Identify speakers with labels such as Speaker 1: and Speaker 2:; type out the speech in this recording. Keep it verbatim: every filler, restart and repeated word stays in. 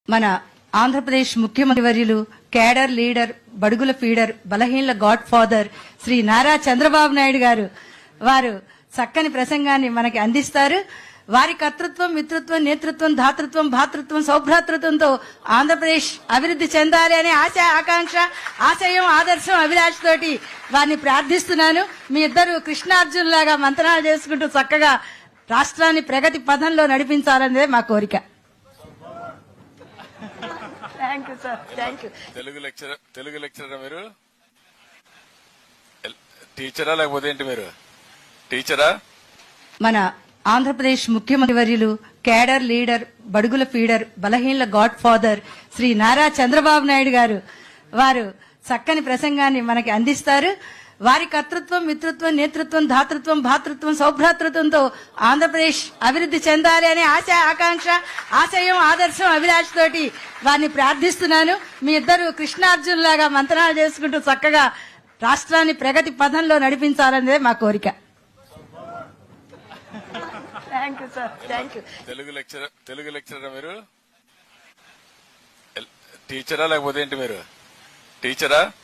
Speaker 1: మన ఆంధ్రప్రదేశ్ ముఖ్యమంత్రి వర్యులు కేడర్ లీడర్ బడుగుల ఫీడర్ బలహీనల గాడ్ ఫాదర్ శ్రీ నారా చంద్రబాబు నాయుడు గారు వారు చక్కని ప్రసంగాన్ని మనకి అందిస్తారు. వారి కర్తృత్వం, మిత్రత్వం, నేతృత్వం, ధాతృత్వం, భాతృత్వం, సౌభ్రాతృత్వంతో ఆంధ్రప్రదేశ్ అభివృద్ధి చెందాలి అనే ఆశ, ఆకాంక్ష, ఆశయం, ఆదర్శం, అభిలాష తోటి వారిని ప్రార్థిస్తున్నాను. మీ ఇద్దరు కృష్ణార్జున్ లాగా మంత్రాలు చేసుకుంటూ చక్కగా రాష్ట్రాన్ని ప్రగతి పథంలో నడిపించాలనేదే మా కోరిక. Thank you sir. Thank you.
Speaker 2: Telugu lecture Telugu లెక్చరరా మీరు? టీచరా లేకపోతే ఏంటి మీరు? టీచరా?
Speaker 1: మన ఆంధ్రప్రదేశ్ ముఖ్యమంత్రి వర్యులు కేడర్ లీడర్ బడుగుల ఫీడర్ బలహీనల గాడ్ ఫాదర్ శ్రీ నారా చంద్రబాబు నాయుడు గారు వారు చక్కని ప్రసంగాన్ని మనకి అందిస్తారు. వారి కర్తృత్వం, మిత్రత్వం, నేతృత్వం, ధాతృత్వం, భాతృత్వం, సౌభ్రాతృత్వంతో ఆంధ్రప్రదేశ్ అభివృద్ధి చెందాలి అనే ఆశ, ఆకాంక్ష, ఆశయం, ఆదర్శం, అభిలాష తోటి వారిని ప్రార్థిస్తున్నాను. మీ ఇద్దరు కృష్ణార్జున్ లాగా మంత్రాలు చేసుకుంటూ చక్కగా రాష్ట్రాన్ని ప్రగతి పథంలో నడిపించాలనేదే మా కోరిక. Thank you sir. Thank you.
Speaker 2: Telugu lecture Telugu లెక్చరరా మీరు? టీచరా లేకపోతే ఏంటి మీరు? టీచరా?